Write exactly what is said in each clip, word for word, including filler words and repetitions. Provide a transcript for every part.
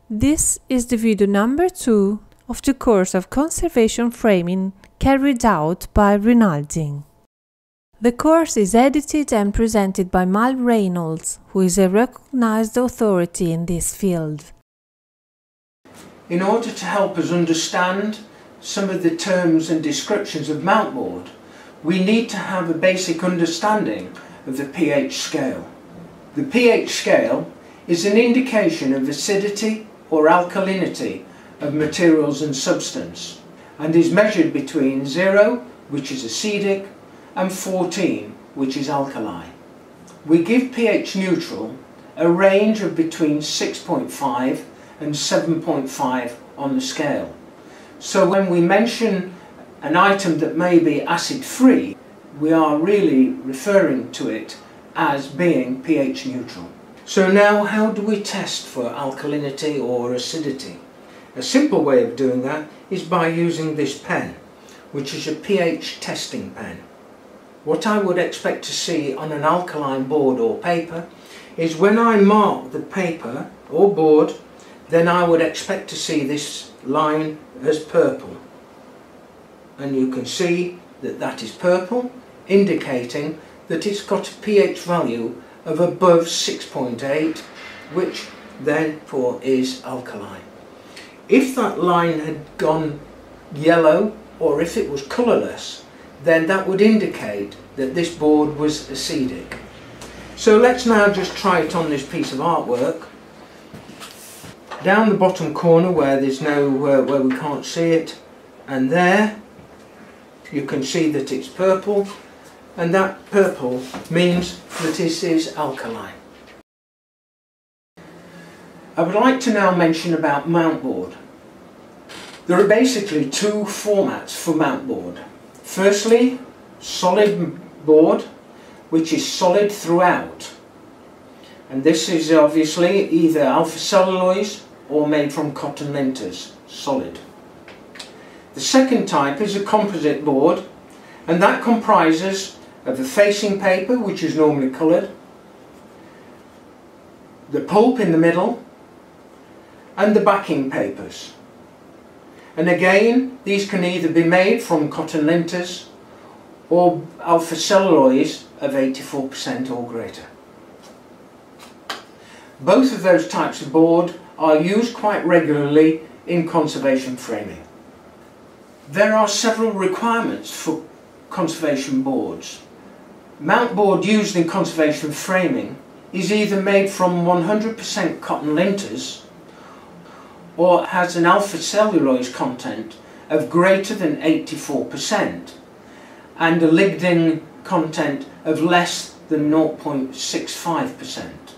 This is the video number two of the course of conservation framing carried out by Rinaldin. The course is edited and presented by Mal Reynolds, who is a recognized authority in this field. In order to help us understand some of the terms and descriptions of mountboard, we need to have a basic understanding of the pH scale. The pH scale is an indication of acidity or alkalinity of materials and substance, and is measured between zero, which is acidic, and fourteen, which is alkaline. We give pH neutral a range of between six point five and seven point five on the scale. So when we mention an item that may be acid-free, we are really referring to it as being pH neutral. So now, how do we test for alkalinity or acidity? A simple way of doing that is by using this pen, which is a pH testing pen. What I would expect to see on an alkaline board or paper is when I mark the paper or board, then I would expect to see this line as purple. And you can see that that is purple, indicating that it's got a pH value of above six point eight, which therefore is alkaline. If that line had gone yellow, or if it was colourless, then that would indicate that this board was acidic. So let's now just try it on this piece of artwork. Down the bottom corner where there's no, uh, where we can't see it, and there you can see that it's purple, and that purple means that this is alkaline. I would like to now mention about mountboard. There are basically two formats for mountboard. Firstly, solid board, which is solid throughout, and this is obviously either alpha cellulose or made from cotton linters, solid. The second type is a composite board, and that comprises of the facing paper, which is normally coloured, the pulp in the middle, and the backing papers. And again, these can either be made from cotton linters or alpha cellulose of eighty-four percent or greater. Both of those types of board are used quite regularly in conservation framing. There are several requirements for conservation boards. Mountboard used in conservation framing is either made from one hundred percent cotton linters or has an alpha cellulose content of greater than eighty-four percent and a lignin content of less than zero point six five percent.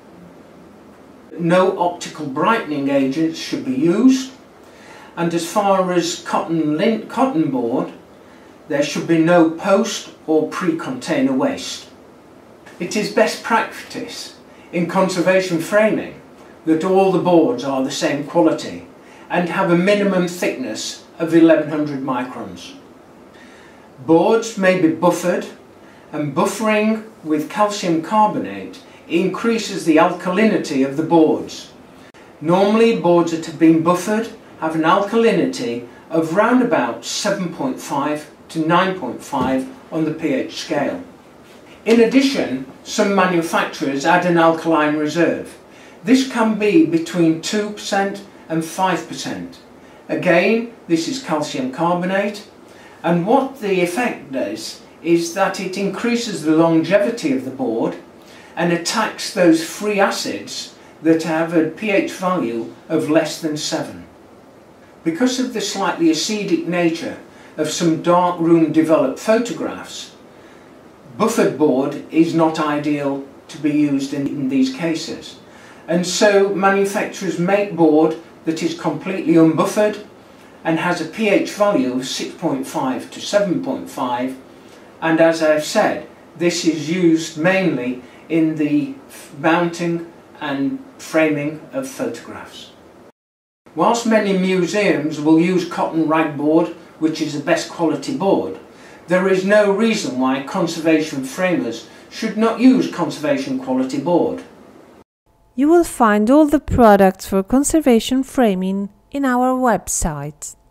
No optical brightening agents should be used, and as far as cotton, lint, cotton board, there should be no post or pre-container waste. It is best practice in conservation framing that all the boards are the same quality and have a minimum thickness of eleven hundred microns. Boards may be buffered, and buffering with calcium carbonate increases the alkalinity of the boards. Normally, boards that have been buffered have an alkalinity of round about seven point five to nine point five on the pH scale. In addition, some manufacturers add an alkaline reserve. This can be between two percent and five percent. Again, this is calcium carbonate, and what the effect does is that it increases the longevity of the board and attacks those free acids that have a pH value of less than seven. Because of the slightly acidic nature of some dark room developed photographs, buffered board is not ideal to be used in, in these cases. And so manufacturers make board that is completely unbuffered and has a pH value of six point five to seven point five, and as I've said, this is used mainly in the mounting and framing of photographs. Whilst many museums will use cotton rag board, which is the best quality board, there is no reason why conservation framers should not use conservation quality board. You will find all the products for conservation framing in our website.